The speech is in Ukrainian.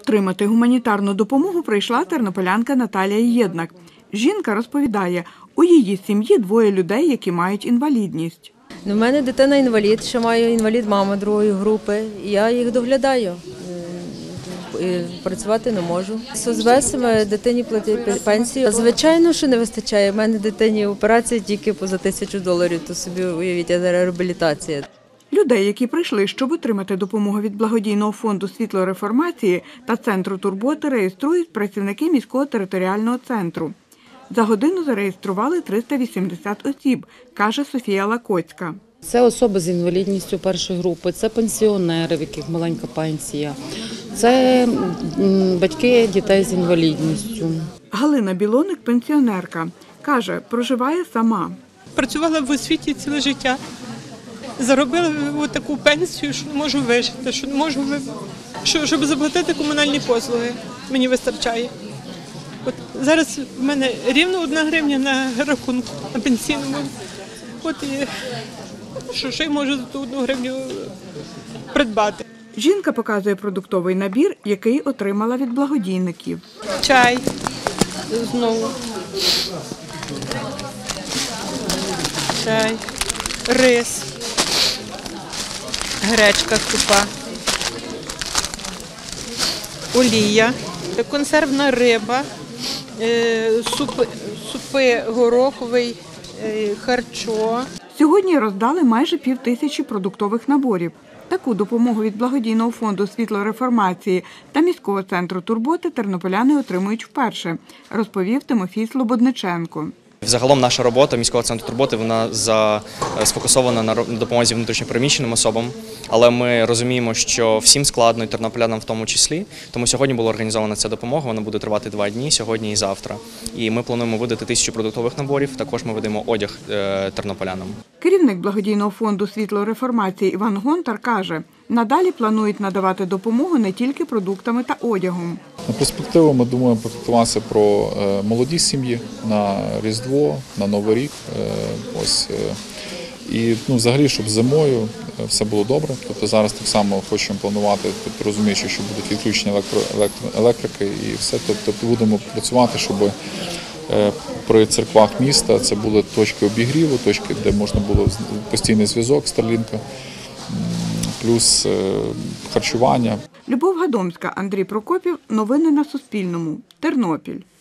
Отримати гуманітарну допомогу прийшла тернополянка Наталія Єднак. Жінка розповідає, у її сім'ї двоє людей, які мають інвалідність. У мене дитина-інвалід, ще маю інвалід-мама другої групи. Я їх доглядаю. Працювати не можу. Соцбезами дитині платить пенсію. Звичайно, що не вистачає. У мене дитині операція тільки за $1000, то собі уявіть, реабілітація. Людей, які прийшли, щоб отримати допомогу від благодійного фонду «Світло реформації» та Центру турботи, реєструють працівники міського територіального центру. За годину зареєстрували 380 осіб, каже Софія Лакоцька. Це особи з інвалідністю першої групи, це пенсіонери, в яких маленька пенсія, це батьки дітей з інвалідністю. Галина Білоник – пенсіонерка. Каже, проживає сама. Працювала в освіті ціле життя. Заробила таку пенсію, що можу вижити, щоб заплатити комунальні послуги. Мені вистачає. От зараз в мене рівно 1 гривня на рахунку, на пенсійному. От і що я можу за ту 1 гривню придбати. Жінка показує продуктовий набір, який отримала від благодійників. Чай знову. Чай, рис, гречка супа, олія, консервна риба, супи гороховий, харчо. Сьогодні роздали майже 5000 продуктових наборів. Таку допомогу від благодійного фонду «Світло реформації» та міського центру турботи тернополяни отримують вперше, розповів Тимофій Слободниченко. Загалом наша робота міського центру турботи вона сфокусована на допомозі внутрішньопереміщеним особам, але ми розуміємо, що всім складно, і тернополянам в тому числі. Тому сьогодні була організована ця допомога, вона буде тривати 2 дні, сьогодні і завтра. І ми плануємо видати 1000 продуктових наборів, також ми видаємо одяг тернополянам. Керівник благодійного фонду «Світло реформації» Іван Гонтар каже, надалі планують надавати допомогу не тільки продуктами та одягом. На перспективу ми думаємо попіклуватися про молоді сім'ї на Різдво, на Новий рік. І взагалі, щоб зимою все було добре. Тобто зараз так само хочемо планувати, розуміючи, що будуть відключення електрики і все. Тобто будемо працювати, щоб при церквах міста це були точки обігріву, точки, де можна було постійний зв'язок Starlink, плюс харчування. Любов Гадомська, Андрій Прокопів. Новини на Суспільному. Тернопіль.